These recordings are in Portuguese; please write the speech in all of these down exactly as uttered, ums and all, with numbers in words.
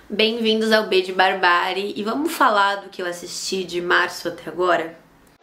Bem-vindos ao B de Barbárie e vamos falar do que eu assisti de março até agora?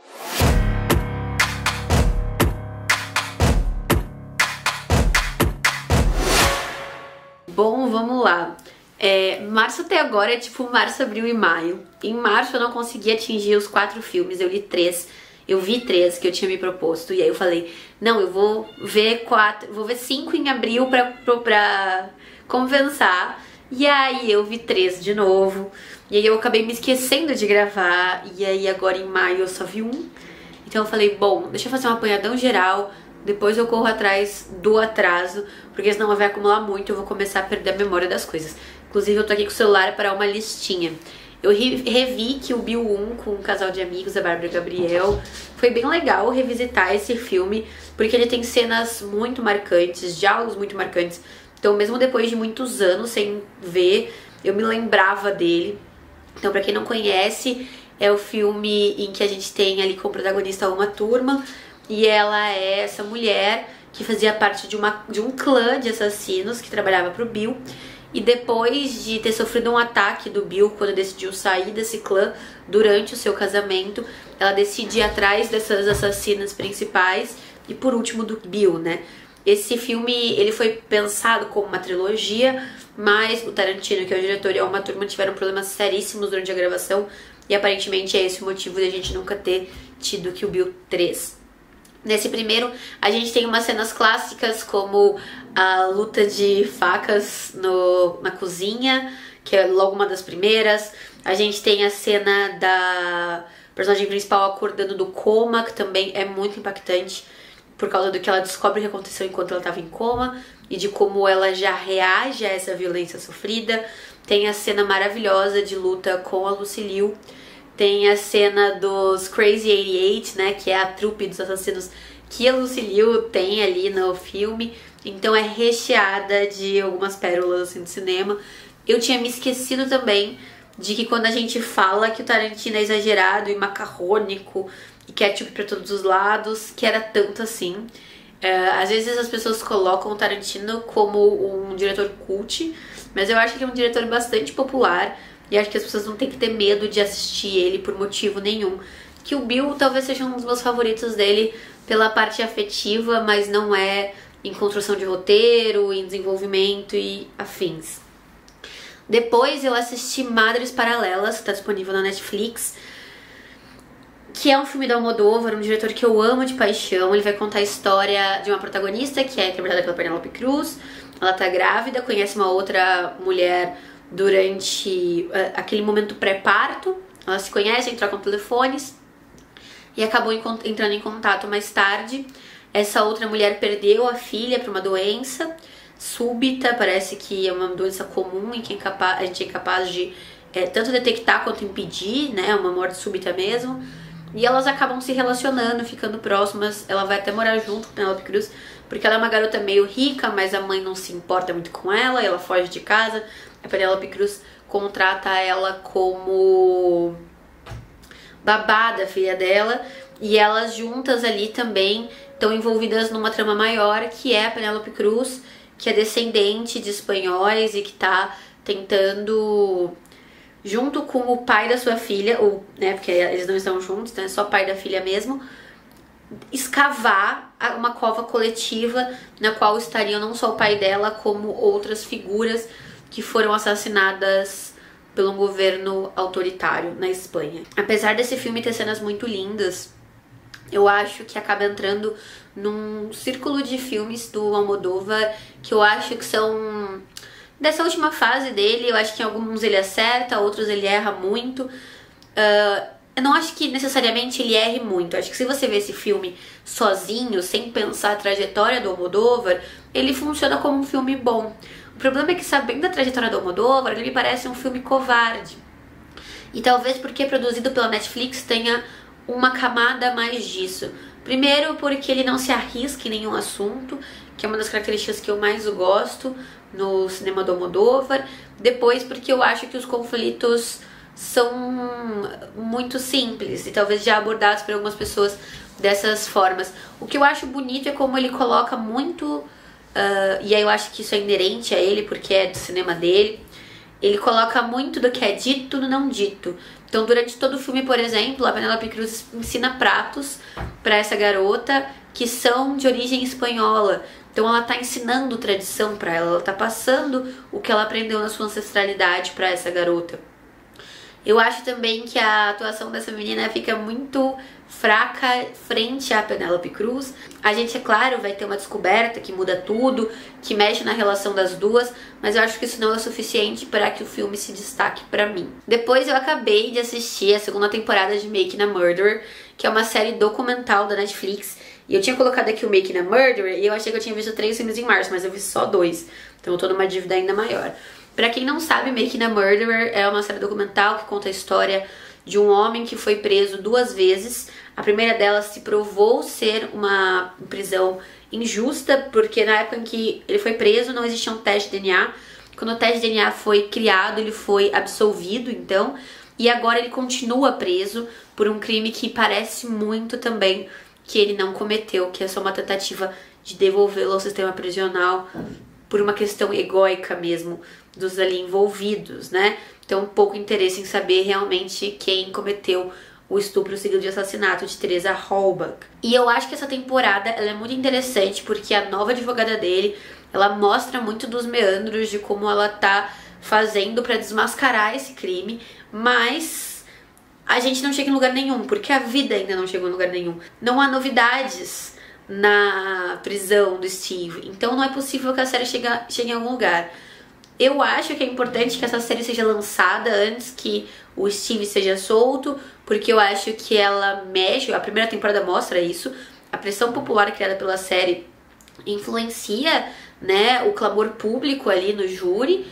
Bom, vamos lá. É, março até agora é tipo março, abril e maio. Em março eu não consegui atingir os quatro filmes, eu li três. Eu vi três que eu tinha me proposto e aí eu falei, não, eu vou ver quatro, vou ver cinco em abril pra, pra, pra compensar. E aí eu vi três de novo. E aí eu acabei me esquecendo de gravar. E aí agora em maio eu só vi um. Então eu falei, bom, deixa eu fazer um apanhadão geral. Depois eu corro atrás do atraso, porque senão vai acumular muito e eu vou começar a perder a memória das coisas. Inclusive eu tô aqui com o celular para uma listinha. Eu revi que o Bill um com um casal de amigos, a Bárbara e o Gabriel. Foi bem legal revisitar esse filme, porque ele tem cenas muito marcantes, diálogos muito marcantes. Então mesmo depois de muitos anos sem ver, eu me lembrava dele. Então pra quem não conhece, é o filme em que a gente tem ali como protagonista uma turma. E ela é essa mulher que fazia parte de, uma, de um clã de assassinos que trabalhava pro Bill. E depois de ter sofrido um ataque do Bill, quando decidiu sair desse clã durante o seu casamento, ela decide ir atrás dessas assassinas principais e por último do Bill, né? Esse filme, ele foi pensado como uma trilogia, mas o Tarantino, que é o diretor, e a Uma Turma tiveram problemas seríssimos durante a gravação e aparentemente é esse o motivo de a gente nunca ter tido Kill Bill três. Nesse primeiro, a gente tem umas cenas clássicas como a luta de facas no, na cozinha, que é logo uma das primeiras. A gente tem a cena da personagem principal acordando do coma, que também é muito impactante, por causa do que ela descobre que aconteceu enquanto ela estava em coma e de como ela já reage a essa violência sofrida. Tem a cena maravilhosa de luta com a Lucy Liu. Tem a cena dos Crazy oitenta e oito, né, que é a trupe dos assassinos que a Lucy Liu tem ali no filme. Então é recheada de algumas pérolas assim, do cinema. Eu tinha me esquecido também de que quando a gente fala que o Tarantino é exagerado e macarrônico e ketchup pra todos os lados, que era tanto assim. Uh, às vezes as pessoas colocam o Tarantino como um diretor cult, mas eu acho que ele é um diretor bastante popular. E acho que as pessoas não tem que ter medo de assistir ele por motivo nenhum. Que o Bill talvez seja um dos meus favoritos dele pela parte afetiva, mas não é em construção de roteiro, em desenvolvimento e afins. Depois eu assisti Madres Paralelas, que está disponível na Netflix, que é um filme do Almodóvar, um diretor que eu amo de paixão. Ele vai contar a história de uma protagonista que é interpretada pela Penélope Cruz. Ela tá grávida, conhece uma outra mulher durante uh, aquele momento pré-parto. Elas se conhecem, trocam telefones e acabou entrando em contato mais tarde. Essa outra mulher perdeu a filha para uma doença súbita, parece que é uma doença comum em que a gente é incapaz de é, tanto detectar quanto impedir, né, uma morte súbita mesmo. E elas acabam se relacionando, ficando próximas. Ela vai até morar junto com Penélope Cruz, porque ela é uma garota meio rica, mas a mãe não se importa muito com ela, e ela foge de casa. A Penélope Cruz contrata ela como babá da filha dela, e elas juntas ali também estão envolvidas numa trama maior, que é a Penélope Cruz, que é descendente de espanhóis e que tá tentando, junto com o pai da sua filha, ou, né, porque eles não estão juntos, então é só pai da filha mesmo, escavar uma cova coletiva na qual estariam não só o pai dela, como outras figuras que foram assassinadas pelo governo autoritário na Espanha. Apesar desse filme ter cenas muito lindas, eu acho que acaba entrando num círculo de filmes do Almodóvar que eu acho que são dessa última fase dele. Eu acho que em alguns ele acerta, outros ele erra muito. Uh, eu não acho que necessariamente ele erre muito. Eu acho que se você ver esse filme sozinho, sem pensar a trajetória do Almodóvar, ele funciona como um filme bom. O problema é que, sabendo a trajetória do Almodóvar, ele me parece um filme covarde. E talvez porque é produzido pela Netflix tenha uma camada a mais disso. Primeiro porque ele não se arrisca em nenhum assunto, que é uma das características que eu mais gosto no cinema do Almodóvar. Depois porque eu acho que os conflitos são muito simples e talvez já abordados por algumas pessoas dessas formas. O que eu acho bonito é como ele coloca muito, uh, e aí eu acho que isso é inerente a ele porque é do cinema dele, ele coloca muito do que é dito no não dito. Então, durante todo o filme, por exemplo, a Penélope Cruz ensina pratos para essa garota que são de origem espanhola. Então, ela tá ensinando tradição para ela, ela tá passando o que ela aprendeu na sua ancestralidade para essa garota. Eu acho também que a atuação dessa menina fica muito fraca frente à Penélope Cruz. A gente, é claro, vai ter uma descoberta que muda tudo, que mexe na relação das duas, mas eu acho que isso não é o suficiente para que o filme se destaque pra mim. Depois eu acabei de assistir a segunda temporada de Making a Murderer, que é uma série documental da Netflix. E eu tinha colocado aqui o Making a Murderer e eu achei que eu tinha visto três filmes em março, mas eu vi só dois. Então eu tô numa dívida ainda maior. Pra quem não sabe, Making a Murderer é uma série documental que conta a história de um homem que foi preso duas vezes. A primeira delas se provou ser uma prisão injusta, porque na época em que ele foi preso não existia um teste de D N A. Quando o teste de D N A foi criado, ele foi absolvido, então, e agora ele continua preso por um crime que parece muito também que ele não cometeu, que é só uma tentativa de devolvê-lo ao sistema prisional por uma questão egóica mesmo dos ali envolvidos, né? Então, pouco interesse em saber realmente quem cometeu o estupro seguido de assassinato de Teresa Halbach. E eu acho que essa temporada ela é muito interessante porque a nova advogada dele, ela mostra muito dos meandros de como ela tá fazendo pra desmascarar esse crime, mas a gente não chega em lugar nenhum, porque a vida ainda não chegou em lugar nenhum. Não há novidades na prisão do Steve, então não é possível que a série chegue, chegue em algum lugar. Eu acho que é importante que essa série seja lançada antes que o Steve seja solto, porque eu acho que ela mexe, a primeira temporada mostra isso, a pressão popular criada pela série influencia, né, o clamor público ali no júri,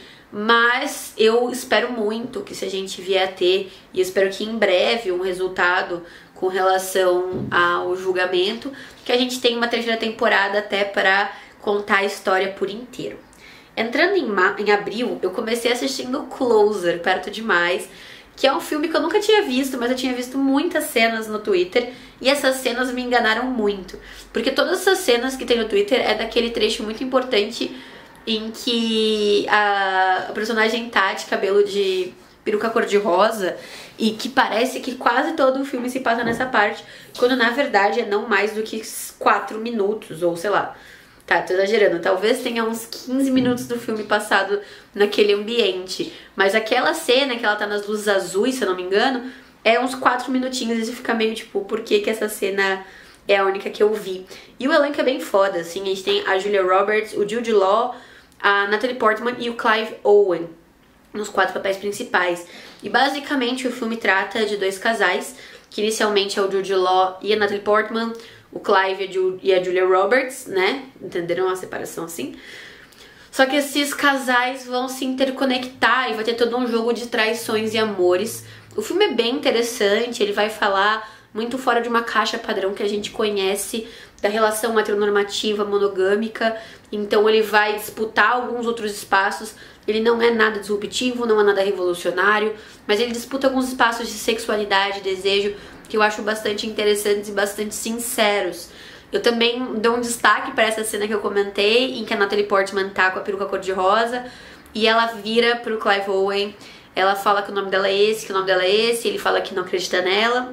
mas eu espero muito que se a gente vier a ter, e espero que em breve, um resultado com relação ao julgamento, que a gente tenha uma terceira temporada até para contar a história por inteiro. Entrando em, em abril, eu comecei assistindo Closer, Perto Demais, que é um filme que eu nunca tinha visto, mas eu tinha visto muitas cenas no Twitter, e essas cenas me enganaram muito, porque todas essas cenas que tem no Twitter é daquele trecho muito importante em que a, a personagem tá de cabelo de peruca cor-de-rosa, e que parece que quase todo o filme se passa nessa parte, quando na verdade é não mais do que quatro minutos, ou sei lá. Tá, tô exagerando. Talvez tenha uns quinze minutos do filme passado naquele ambiente. Mas aquela cena que ela tá nas luzes azuis, se eu não me engano, é uns quatro minutinhos e você fica meio tipo, por que que essa cena é a única que eu vi? E o elenco é bem foda, assim. A gente tem a Julia Roberts, o Jude Law, a Natalie Portman e o Clive Owen nos quatro papéis principais. E basicamente o filme trata de dois casais, que inicialmente é o Jude Law e a Natalie Portman, o Clive e a Julia Roberts, né? Entenderam a separação assim? Só que esses casais vão se interconectar e vai ter todo um jogo de traições e amores. O filme é bem interessante, ele vai falar muito fora de uma caixa padrão que a gente conhece da relação heteronormativa monogâmica. Então ele vai disputar alguns outros espaços. Ele não é nada disruptivo, não é nada revolucionário, mas ele disputa alguns espaços de sexualidade, desejo, que eu acho bastante interessantes e bastante sinceros. Eu também dou um destaque para essa cena que eu comentei, em que a Natalie Portman tá com a peruca cor-de-rosa e ela vira pro Clive Owen, ela fala que o nome dela é esse, que o nome dela é esse, ele fala que não acredita nela.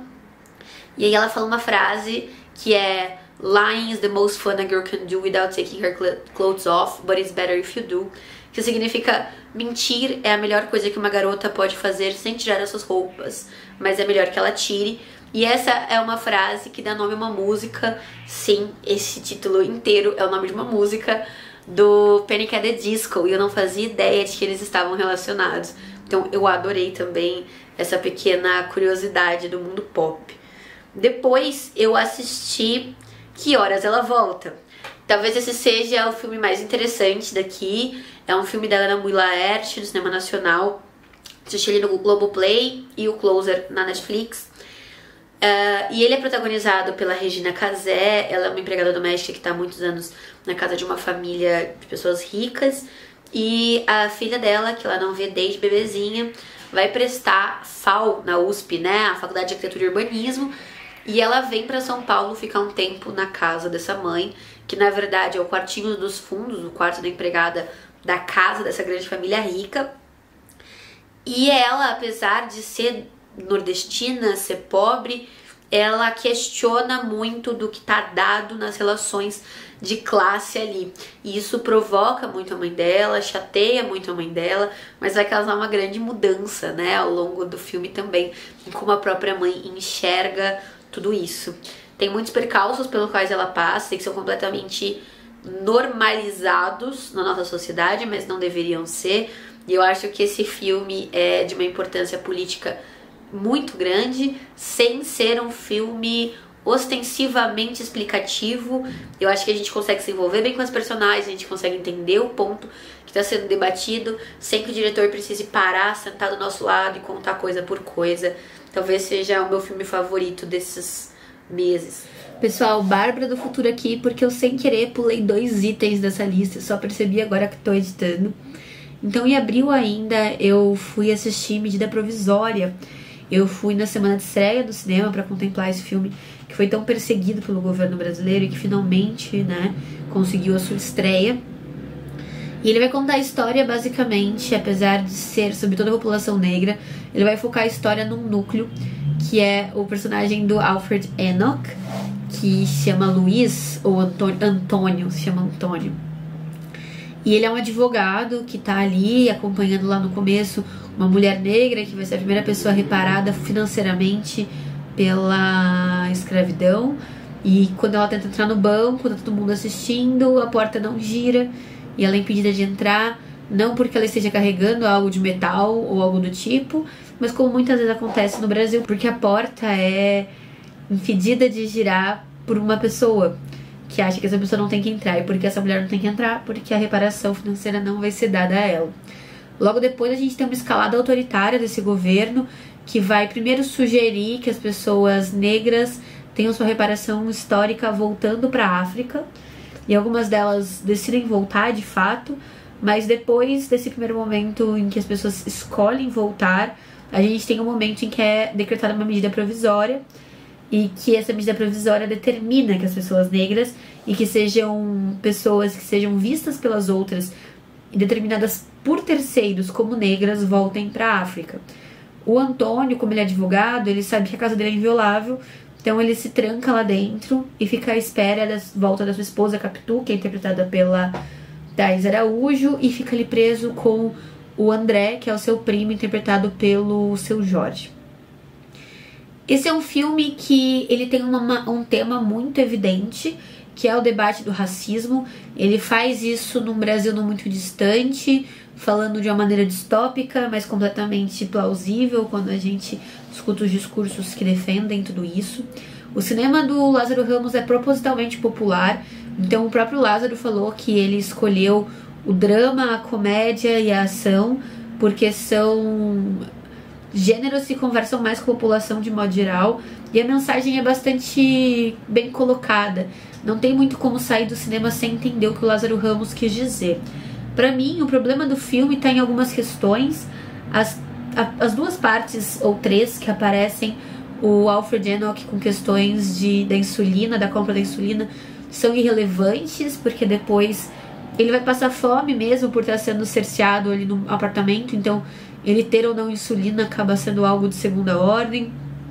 E aí ela fala uma frase que é: "Lying is the most fun a girl can do without taking her clothes off, but it's better if you do." Que significa, mentir é a melhor coisa que uma garota pode fazer sem tirar as suas roupas, mas é melhor que ela tire. E essa é uma frase que dá nome a uma música. Sim, esse título inteiro é o nome de uma música do Panic! At the Disco, e eu não fazia ideia de que eles estavam relacionados. Então eu adorei também essa pequena curiosidade do mundo pop. Depois eu assisti Que Horas Ela Volta. Talvez esse seja o filme mais interessante daqui. É um filme da Ana Mui Laerte, do cinema nacional. Assisti ele no Globoplay e o Closer na Netflix. Uh, e ele é protagonizado pela Regina Casé. Ela é uma empregada doméstica que está há muitos anos na casa de uma família de pessoas ricas. E a filha dela, que ela não vê desde bebezinha, vai prestar F A U na U S P, né? A Faculdade de Arquitetura e Urbanismo. E ela vem para São Paulo ficar um tempo na casa dessa mãe, que na verdade é o quartinho dos fundos, o quarto da empregada da casa dessa grande família rica. E ela, apesar de ser nordestina, ser pobre, ela questiona muito do que tá dado nas relações de classe ali. E isso provoca muito a mãe dela, chateia muito a mãe dela, mas vai causar uma grande mudança, né, ao longo do filme também, em como a própria mãe enxerga tudo isso. Tem muitos percalços pelos quais ela passa, que são completamente normalizados na nossa sociedade, mas não deveriam ser. E eu acho que esse filme é de uma importância política muito grande, sem ser um filme ostensivamente explicativo. Eu acho que a gente consegue se envolver bem com as personagens, a gente consegue entender o ponto que está sendo debatido, sem que o diretor precise parar, sentar do nosso lado e contar coisa por coisa. Talvez seja o meu filme favorito desses meses. Pessoal, Bárbara do Futuro aqui, porque eu sem querer pulei dois itens dessa lista, só percebi agora que estou editando. Então, em abril ainda, eu fui assistir Medida Provisória. Eu fui na semana de estreia do cinema para contemplar esse filme que foi tão perseguido pelo governo brasileiro e que finalmente, né, conseguiu a sua estreia. E ele vai contar a história basicamente, apesar de ser sobre toda a população negra, ele vai focar a história num núcleo que é o personagem do Alfred Enoch, que se chama Luiz, ou Antônio, Antônio, se chama Antônio. E ele é um advogado que tá ali acompanhando lá no começo uma mulher negra que vai ser a primeira pessoa reparada financeiramente pela escravidão. E quando ela tenta entrar no banco, tá todo mundo assistindo, a porta não gira e ela é impedida de entrar, não porque ela esteja carregando algo de metal ou algo do tipo, mas como muitas vezes acontece no Brasil, porque a porta é impedida de girar por uma pessoa que acha que essa pessoa não tem que entrar. E porque essa mulher não tem que entrar? Porque a reparação financeira não vai ser dada a ela. Logo depois a gente tem uma escalada autoritária desse governo que vai primeiro sugerir que as pessoas negras tenham sua reparação histórica voltando para a África. E algumas delas decidem voltar de fato, mas depois desse primeiro momento em que as pessoas escolhem voltar, a gente tem um momento em que é decretada uma medida provisória e que essa medida provisória determina que as pessoas negras e que sejam pessoas que sejam vistas pelas outras e determinadas por terceiros como negras voltem para a África. O Antônio, como ele é advogado, ele sabe que a casa dele é inviolável, então ele se tranca lá dentro e fica à espera da volta da sua esposa Capitu, que é interpretada pela Thais Araújo, e fica ali preso com o André, que é o seu primo, interpretado pelo Seu Jorge. Esse é um filme que ele tem uma, um tema muito evidente, que é o debate do racismo. Ele faz isso num Brasil não muito distante, falando de uma maneira distópica, mas completamente plausível quando a gente escuta os discursos que defendem tudo isso. O cinema do Lázaro Ramos é propositalmente popular, então o próprio Lázaro falou que ele escolheu o drama, a comédia e a ação porque são gêneros que conversam mais com a população de modo geral, e a mensagem é bastante bem colocada. Não tem muito como sair do cinema sem entender o que o Lázaro Ramos quis dizer. Pra mim, o problema do filme tá em algumas questões. As, a, as duas partes, ou três, que aparecem o Alfred Enoch com questões de, da insulina, da compra da insulina, são irrelevantes, porque depois ele vai passar fome mesmo por estar sendo cerceado ali no apartamento, então ele ter ou não insulina acaba sendo algo de segunda ordem.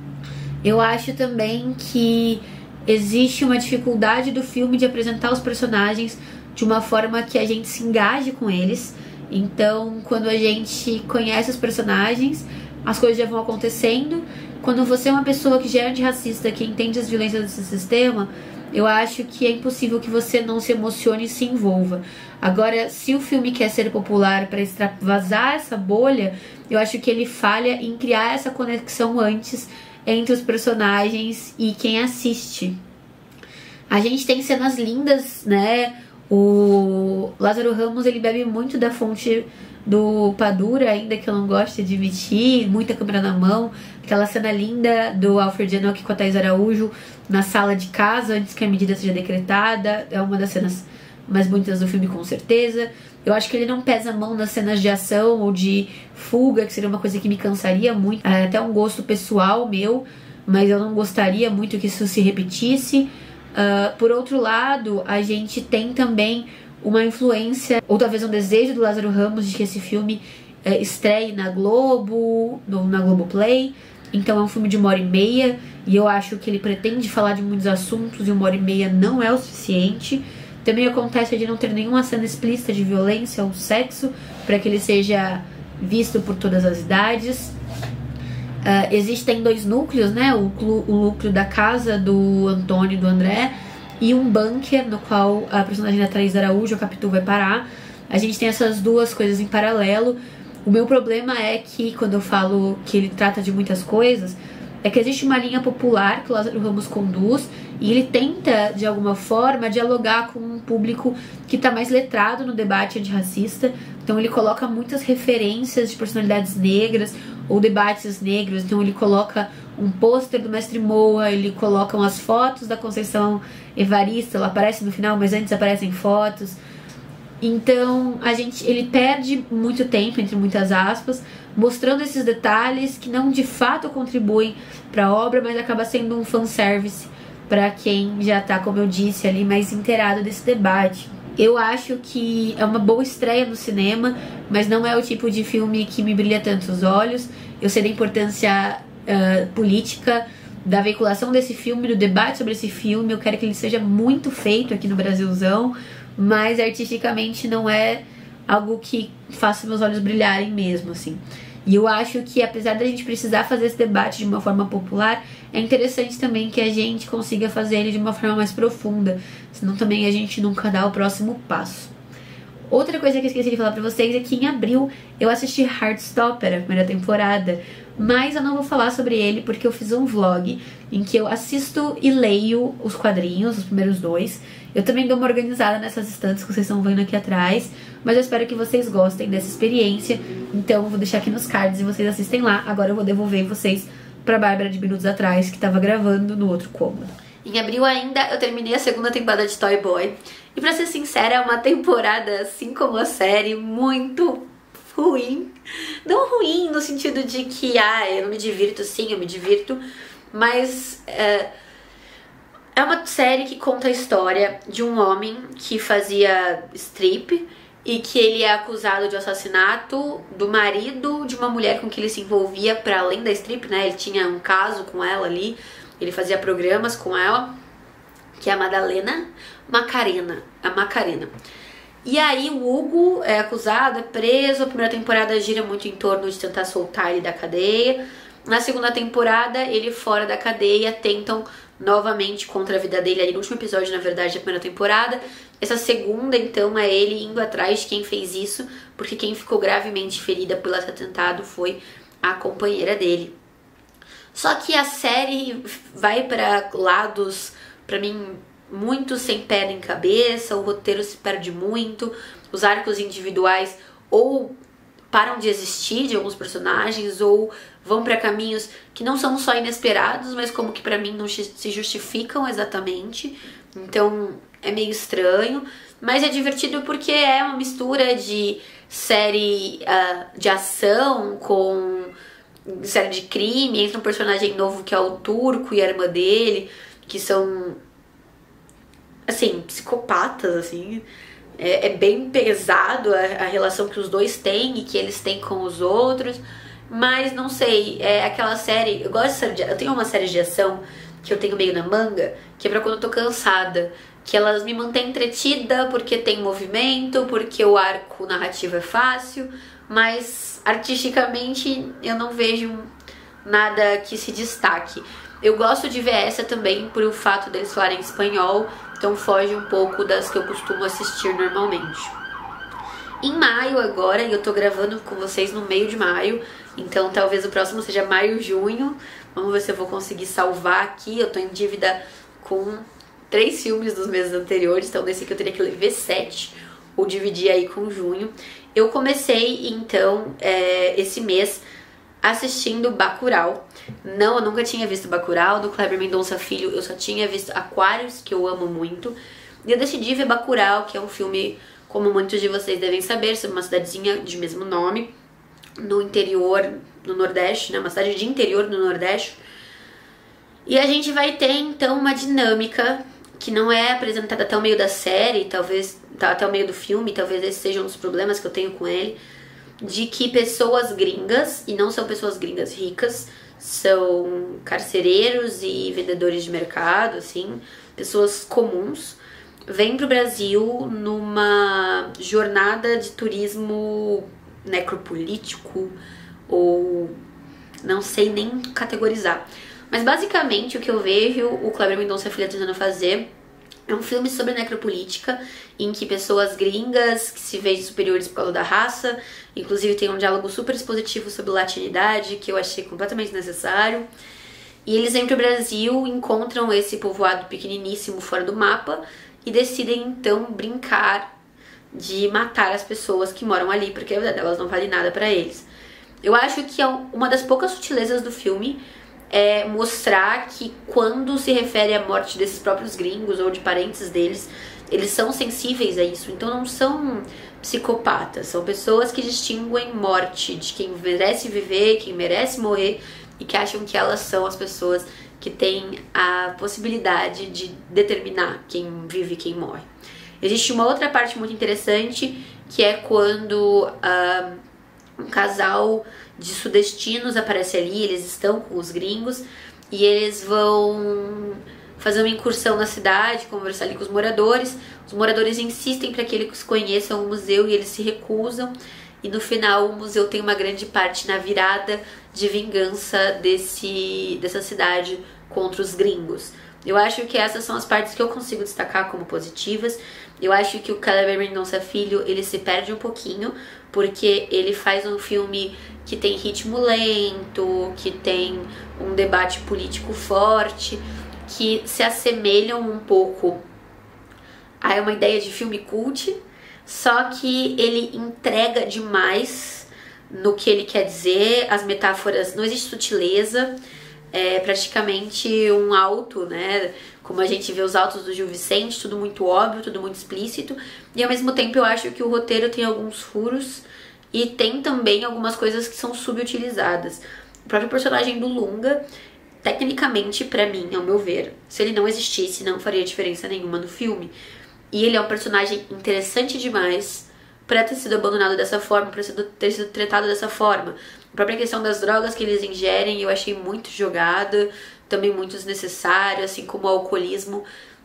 Eu acho também que existe uma dificuldade do filme de apresentar os personagens de uma forma que a gente se engaje com eles. Então, quando a gente conhece os personagens, as coisas já vão acontecendo. Quando você é uma pessoa que já é antirracista, que entende as violências desse sistema, eu acho que é impossível que você não se emocione e se envolva. Agora, se o filme quer ser popular para extravasar essa bolha, eu acho que ele falha em criar essa conexão antes entre os personagens e quem assiste. A gente tem cenas lindas, né? O Lázaro Ramos, ele bebe muito da fonte do Padura, ainda que eu não goste de admitir, muita câmera na mão. Aquela cena linda do Alfred Enoch com a Thais Araújo na sala de casa antes que a medida seja decretada, é uma das cenas mais bonitas do filme, com certeza. Eu acho que ele não pesa a mão nas cenas de ação ou de fuga, que seria uma coisa que me cansaria muito, é até um gosto pessoal meu, mas eu não gostaria muito que isso se repetisse. Uh, por outro lado, a gente tem também uma influência, ou talvez um desejo do Lázaro Ramos de que esse filme é, estreie na Globo, no, na Globoplay. Então é um filme de uma hora e meia, e eu acho que ele pretende falar de muitos assuntos, e uma hora e meia não é o suficiente. Também acontece de não ter nenhuma cena explícita de violência ou sexo, para que ele seja visto por todas as idades. Uh, existem dois núcleos, né? O, o núcleo da casa do Antônio e do André, e um bunker no qual a personagem da Thaís Araújo, a Capitu, vai parar. A gente tem essas duas coisas em paralelo. O meu problema é que, quando eu falo que ele trata de muitas coisas, é que existe uma linha popular que o Lázaro Ramos conduz, e ele tenta, de alguma forma, dialogar com um público que está mais letrado no debate antirracista. Então ele coloca muitas referências de personalidades negras ou debates negros. Então ele coloca um pôster do Mestre Moa, ele coloca umas fotos da Conceição Evaristo, ela aparece no final, mas antes aparecem fotos. Então a gente, ele perde muito tempo, entre muitas aspas, mostrando esses detalhes que não de fato contribuem para a obra, mas acaba sendo um fanservice para quem já tá, como eu disse, ali mais inteirado desse debate. Eu acho que é uma boa estreia no cinema, mas não é o tipo de filme que me brilha tanto os olhos. Eu sei da importância uh, política da veiculação desse filme, do debate sobre esse filme. Eu quero que ele seja muito feito aqui no Brasilzão, mas artisticamente não é algo que faça meus olhos brilharem mesmo, assim. E eu acho que, apesar da gente precisar fazer esse debate de uma forma popular, é interessante também que a gente consiga fazer ele de uma forma mais profunda, senão também a gente nunca dá o próximo passo. Outra coisa que eu esqueci de falar pra vocês é que em abril eu assisti Heartstopper, a primeira temporada, mas eu não vou falar sobre ele porque eu fiz um vlog em que eu assisto e leio os quadrinhos, os primeiros dois. Eu também dou uma organizada nessas estantes que vocês estão vendo aqui atrás, mas eu espero que vocês gostem dessa experiência. Então eu vou deixar aqui nos cards e vocês assistem lá. Agora eu vou devolver vocês pra Bárbara de minutos atrás, que tava gravando no outro cômodo. Em abril ainda eu terminei a segunda temporada de Toy Boy. E pra ser sincera, é uma temporada, assim como a série, muito ruim. Não ruim no sentido de que, ah, eu não me divirto. Sim, eu me divirto. Mas é, é uma série que conta a história de um homem que fazia strip e que ele é acusado de assassinato do marido de uma mulher com que ele se envolvia para além da strip, né? Ele tinha um caso com ela ali, ele fazia programas com ela, que é a Madalena Macarena, a Macarena. E aí o Hugo é acusado, é preso, a primeira temporada gira muito em torno de tentar soltar ele da cadeia. Na segunda temporada, ele fora da cadeia, tentam novamente contra a vida dele, ali no último episódio, na verdade, da primeira temporada. Essa segunda, então, é ele indo atrás de quem fez isso, porque quem ficou gravemente ferida pelo atentado foi a companheira dele. Só que a série vai para lados, pra mim, muito sem pé nem cabeça, o roteiro se perde muito, os arcos individuais ou param de existir de alguns personagens ou vão para caminhos que não são só inesperados, mas como que pra mim não se justificam exatamente. Então é meio estranho, mas é divertido porque é uma mistura de série uh, de ação com série de crime. Entra um personagem novo que é o Turco e a irmã dele, que são, assim, psicopatas, assim. É, é bem pesado a, a relação que os dois têm e que eles têm com os outros. Mas não sei, é aquela série. Eu gosto de série de, eu tenho uma série de ação que eu tenho meio na manga, que é pra quando eu tô cansada, que elas me mantêm entretida porque tem movimento, porque o arco narrativo é fácil, mas artisticamente eu não vejo nada que se destaque. Eu gosto de ver essa também por o fato deles falarem espanhol, então foge um pouco das que eu costumo assistir normalmente. Em maio agora, e eu tô gravando com vocês no meio de maio, então talvez o próximo seja maio, junho. Vamos ver se eu vou conseguir salvar aqui. Eu tô em dívida com três filmes dos meses anteriores, então nesse aqui eu teria que ver sete, ou dividir aí com junho. Eu comecei, então, é, esse mês assistindo Bacurau. Não, eu nunca tinha visto Bacurau, do Kleber Mendonça Filho. Eu só tinha visto Aquários, que eu amo muito. E eu decidi ver Bacurau, que é um filme, como muitos de vocês devem saber, sobre uma cidadezinha de mesmo nome, no interior, no Nordeste, né? Uma cidade de interior no Nordeste. E a gente vai ter, então, uma dinâmica que não é apresentada até o meio da série, talvez até o meio do filme, talvez esse seja um dos problemas que eu tenho com ele, de que pessoas gringas, e não são pessoas gringas ricas, são carcereiros e vendedores de mercado, assim, pessoas comuns, vêm pro Brasil numa jornada de turismo necropolítico, ou não sei nem categorizar. Mas basicamente o que eu vejo o Kleber Mendonça Filho tentando fazer é um filme sobre necropolítica, em que pessoas gringas que se veem superiores por causa da raça, inclusive tem um diálogo super expositivo sobre latinidade, que eu achei completamente necessário. E eles vêm pro Brasil, encontram esse povoado pequeniníssimo fora do mapa e decidem então brincar de matar as pessoas que moram ali, porque a vida delas não vale nada pra eles. Eu acho que é uma das poucas sutilezas do filme é mostrar que quando se refere à morte desses próprios gringos ou de parentes deles, eles são sensíveis a isso, então não são psicopatas, são pessoas que distinguem morte de quem merece viver, quem merece morrer, e que acham que elas são as pessoas que têm a possibilidade de determinar quem vive e quem morre. Existe uma outra parte muito interessante, que é quando uh, um casal de sudestinos aparece ali, eles estão com os gringos e eles vão fazer uma incursão na cidade, conversar ali com os moradores. Os moradores insistem para que eles conheçam o museu e eles se recusam, e no final o museu tem uma grande parte na virada de vingança desse, dessa cidade contra os gringos. Eu acho que essas são as partes que eu consigo destacar como positivas. Eu acho que o Kleber Mendonça Filho, ele se perde um pouquinho, porque ele faz um filme que tem ritmo lento, que tem um debate político forte, que se assemelham um pouco a uma ideia de filme cult, só que ele entrega demais no que ele quer dizer, as metáforas, não existe sutileza, é praticamente um alto, né? Como a gente vê os altos do Gil Vicente, tudo muito óbvio, tudo muito explícito, e ao mesmo tempo eu acho que o roteiro tem alguns furos e tem também algumas coisas que são subutilizadas. O próprio personagem do Lunga, tecnicamente, pra mim, ao meu ver, se ele não existisse, não faria diferença nenhuma no filme. E ele é um personagem interessante demais pra ter sido abandonado dessa forma, pra ter sido tratado dessa forma. A própria questão das drogas que eles ingerem eu achei muito jogada, também muito desnecessário, assim como o alcoolismo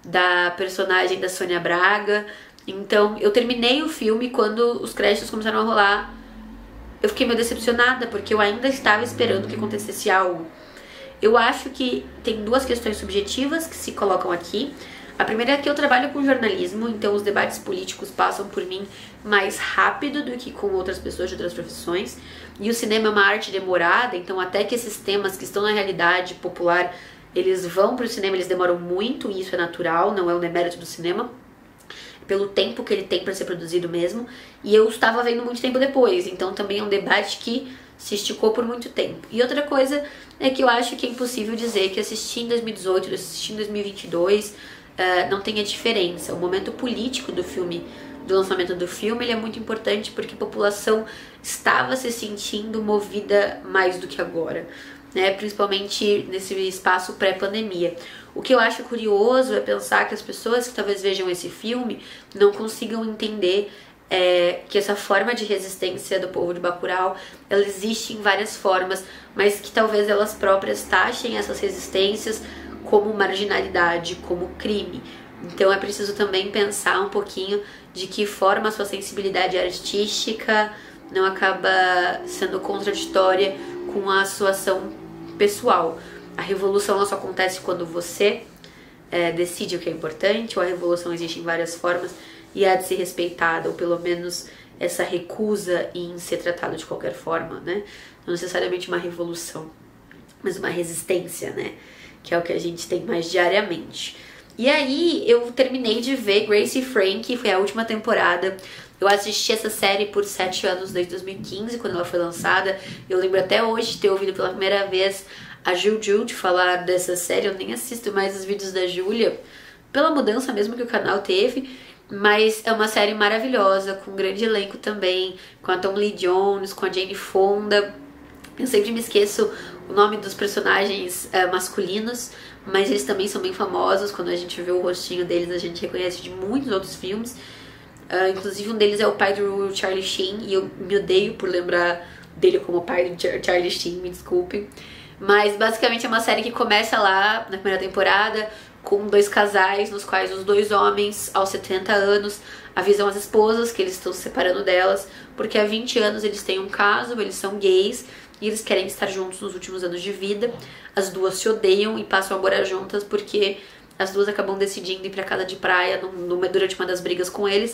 da personagem da Sônia Braga. Então, eu terminei o filme quando os créditos começaram a rolar. Eu fiquei meio decepcionada, porque eu ainda estava esperando que acontecesse algo. Eu acho que tem duas questões subjetivas que se colocam aqui. A primeira é que eu trabalho com jornalismo, então os debates políticos passam por mim mais rápido do que com outras pessoas de outras profissões. E o cinema é uma arte demorada, então até que esses temas que estão na realidade popular, eles vão para o cinema, eles demoram muito, e isso é natural, não é um demérito do cinema, pelo tempo que ele tem para ser produzido mesmo. E eu estava vendo muito tempo depois, então também é um debate que se esticou por muito tempo. E outra coisa é que eu acho que é impossível dizer que assistir em dois mil e dezoito, assistir em dois mil e vinte e dois, uh, não tenha diferença. O momento político do filme, do lançamento do filme, ele é muito importante porque a população estava se sentindo movida mais do que agora, né? Principalmente nesse espaço pré-pandemia. O que eu acho curioso é pensar que as pessoas que talvez vejam esse filme não consigam entender é, que essa forma de resistência do povo de Bacurau, ela existe em várias formas, mas que talvez elas próprias taxem essas resistências como marginalidade, como crime. Então é preciso também pensar um pouquinho de que forma a sua sensibilidade artística não acaba sendo contraditória com a sua ação pessoal. A revolução não só acontece quando você é, decide o que é importante, ou a revolução existe em várias formas e há de ser respeitada, ou pelo menos essa recusa em ser tratado de qualquer forma, né? Não necessariamente uma revolução, mas uma resistência, né? Que é o que a gente tem mais diariamente. E aí eu terminei de ver Grace e Frankie, foi a última temporada. Eu assisti essa série por sete anos, desde dois mil e quinze, quando ela foi lançada. Eu lembro até hoje de ter ouvido pela primeira vez a Juju de falar dessa série. Eu nem assisto mais os vídeos da Júlia, pela mudança mesmo que o canal teve. Mas é uma série maravilhosa, com um grande elenco também, com a Tom Lee Jones, com a Jane Fonda. Eu sempre me esqueço o nome dos personagens uh, masculinos, mas eles também são bem famosos. Quando a gente vê o rostinho deles, a gente reconhece de muitos outros filmes. Uh, inclusive um deles é o pai do Charlie Sheen, e eu me odeio por lembrar dele como pai do Char Charlie Sheen, me desculpem. Mas basicamente é uma série que começa lá na primeira temporada com dois casais, nos quais os dois homens, aos setenta anos, avisam as esposas que eles estão se separando delas, porque há vinte anos eles têm um caso, eles são gays, e eles querem estar juntos nos últimos anos de vida. As duas se odeiam e passam a morar juntas porque as duas acabam decidindo ir pra casa de praia numa, durante uma das brigas com eles,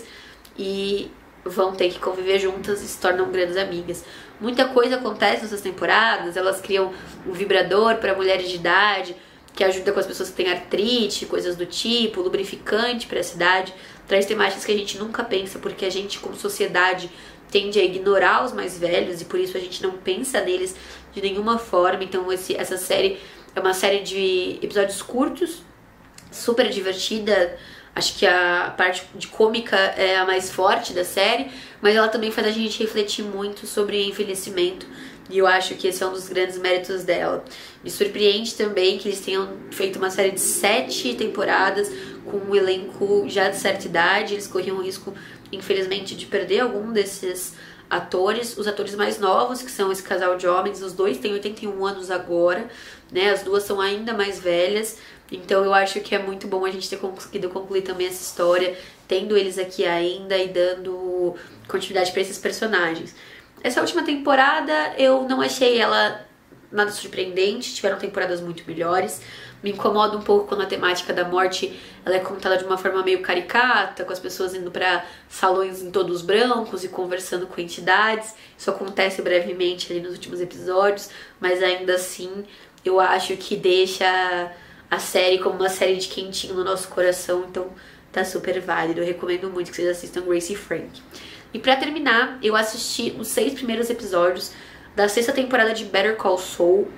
e vão ter que conviver juntas e se tornam grandes amigas. Muita coisa acontece nessas temporadas. Elas criam um vibrador para mulheres de idade, que ajuda com as pessoas que têm artrite, coisas do tipo, lubrificante para a cidade. Traz temáticas que a gente nunca pensa, porque a gente, como sociedade, tende a ignorar os mais velhos, e por isso a gente não pensa neles de nenhuma forma. Então esse, essa série é uma série de episódios curtos, super divertida. Acho que a parte de cômica é a mais forte da série, mas ela também faz a gente refletir muito sobre envelhecimento, e eu acho que esse é um dos grandes méritos dela. Me surpreende também que eles tenham feito uma série de sete temporadas com um elenco já de certa idade. Eles corriam o risco, infelizmente, de perder algum desses atores. Os atores mais novos, que são esse casal de homens, os dois têm oitenta e um anos agora, né? As duas são ainda mais velhas. Então eu acho que é muito bom a gente ter conseguido concluir também essa história, tendo eles aqui ainda e dando continuidade para esses personagens. Essa última temporada eu não achei ela nada surpreendente, tiveram temporadas muito melhores. Me incomoda um pouco quando a temática da morte ela é contada de uma forma meio caricata, com as pessoas indo para salões em todos brancos e conversando com entidades. Isso acontece brevemente ali nos últimos episódios, mas ainda assim eu acho que deixa a série como uma série de quentinho no nosso coração, então tá super válido. Eu recomendo muito que vocês assistam Grace e Frank. E pra terminar, eu assisti os seis primeiros episódios da sexta temporada de Better Call Saul.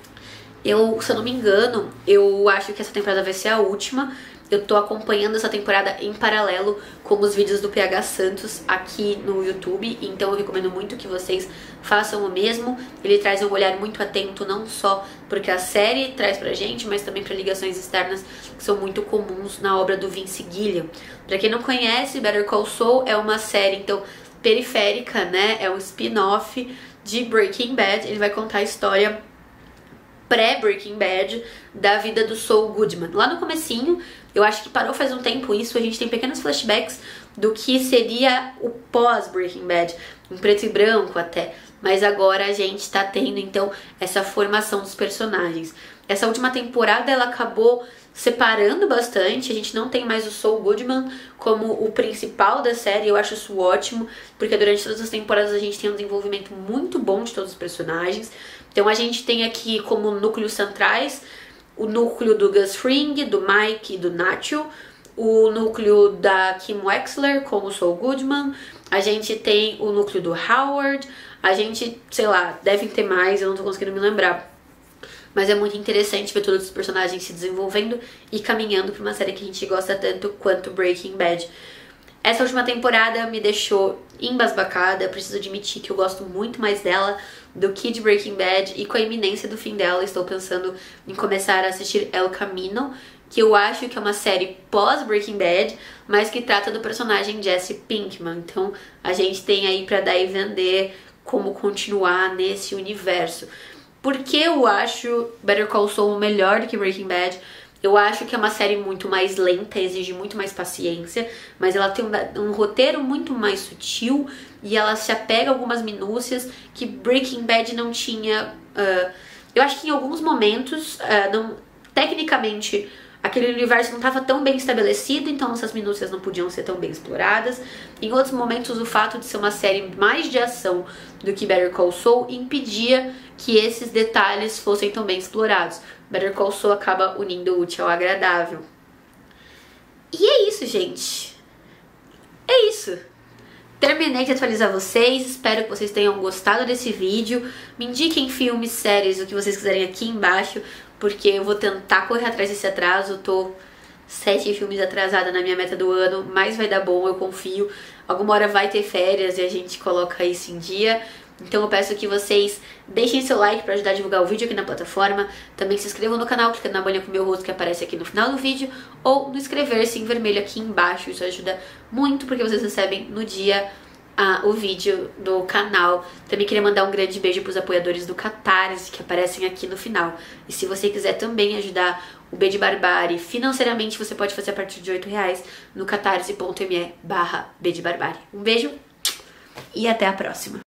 Eu, se eu não me engano, eu acho que essa temporada vai ser a última. Eu tô acompanhando essa temporada em paralelo com os vídeos do P H Santos aqui no YouTube, então eu recomendo muito que vocês façam o mesmo. Ele traz um olhar muito atento, não só porque a série traz pra gente, mas também para ligações externas que são muito comuns na obra do Vince Gilligan. Pra quem não conhece, Better Call Saul é uma série, então, periférica, né? É um spin-off de Breaking Bad. Ele vai contar a história pré-Breaking Bad da vida do Saul Goodman. Lá no comecinho, eu acho que parou faz um tempo isso, a gente tem pequenos flashbacks do que seria o pós-Breaking Bad, em preto e branco até, mas agora a gente tá tendo então essa formação dos personagens. Essa última temporada ela acabou separando bastante, a gente não tem mais o Saul Goodman como o principal da série. Eu acho isso ótimo, porque durante todas as temporadas a gente tem um desenvolvimento muito bom de todos os personagens. Então a gente tem aqui como núcleos centrais o núcleo do Gus Fring, do Mike e do Nacho, o núcleo da Kim Wexler como o Saul Goodman, a gente tem o núcleo do Howard, a gente, sei lá, devem ter mais, eu não tô conseguindo me lembrar. Mas é muito interessante ver todos os personagens se desenvolvendo e caminhando pra uma série que a gente gosta tanto quanto Breaking Bad. Essa última temporada me deixou embasbacada, eu preciso admitir que eu gosto muito mais dela do que de Breaking Bad, e com a iminência do fim dela estou pensando em começar a assistir El Camino, que eu acho que é uma série pós-Breaking Bad, mas que trata do personagem Jesse Pinkman. Então a gente tem aí pra dar e vender como continuar nesse universo. Porque eu acho Better Call Saul melhor do que Breaking Bad? Eu acho que é uma série muito mais lenta, exige muito mais paciência, mas ela tem um, um roteiro muito mais sutil e ela se apega a algumas minúcias que Breaking Bad não tinha. Uh, eu acho que em alguns momentos, uh, não, tecnicamente, aquele universo não estava tão bem estabelecido, então essas minúcias não podiam ser tão bem exploradas. Em outros momentos, o fato de ser uma série mais de ação do que Better Call Saul impedia que esses detalhes fossem tão bem explorados. Better Call Saul acaba unindo o útil ao agradável. E é isso, gente. É isso. Terminei de atualizar vocês, espero que vocês tenham gostado desse vídeo. Me indiquem filmes, séries, o que vocês quiserem aqui embaixo, porque eu vou tentar correr atrás desse atraso. Eu tô sete filmes atrasada na minha meta do ano, mas vai dar bom, eu confio. Alguma hora vai ter férias e a gente coloca isso em dia. Então eu peço que vocês deixem seu like para ajudar a divulgar o vídeo aqui na plataforma. Também se inscrevam no canal, clicando na bolinha com o meu rosto que aparece aqui no final do vídeo, ou no inscrever-se em vermelho aqui embaixo. Isso ajuda muito porque vocês recebem no dia ah, o vídeo do canal. Também queria mandar um grande beijo para os apoiadores do Catarse que aparecem aqui no final. E se você quiser também ajudar o B de Barbárie financeiramente, você pode fazer a partir de oito reais no catarse ponto me barra B de Barbárie. Um beijo e até a próxima!